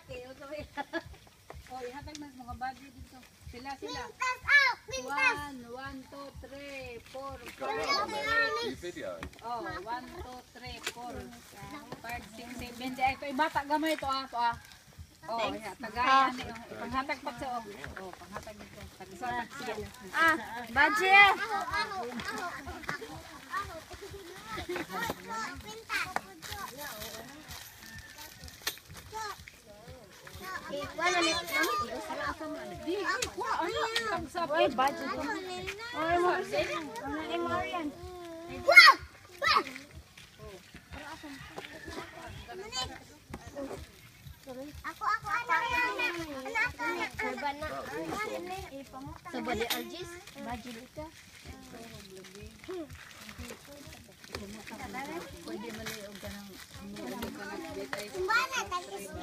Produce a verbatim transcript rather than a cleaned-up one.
lalaki. O, ihatag na mga body dito. Sila, sila. One, one, two, three, four, five, six. Oh, one, two, three, four, five, six, seven. Ito, ibata gamay ito ah. Ito ah. Oh, ya, tagayan niyo. Panghatag pa siya. Oh, panghatag dito. Tag-isa, tag-isa. Ah, Baji. Wala ni. Di, wa ano? Tag-isa. Oy, Baji. Oy, mo. Ano mo yan? Ako, ako, anak, anak, anak, anak, anak. Sabali Aljis, Baji dito. Pwede maliog ka ng Kumbana, tagis